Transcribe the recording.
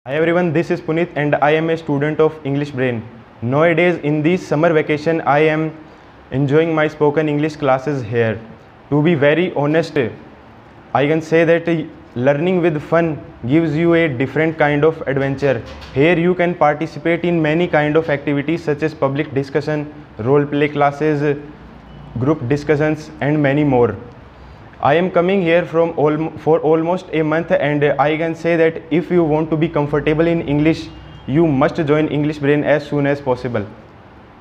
Hi everyone, this is Puneet and I am a student of English Brain. Nowadays in this summer vacation I am enjoying my spoken English classes here. To be very honest, I can say that learning with fun gives you a different kind of adventure. Here you can participate in many kind of activities such as public discussion, role play classes, group discussions and many more. I am coming here for almost a month and I can say that if you want to be comfortable in English, you must join English Brain as soon as possible.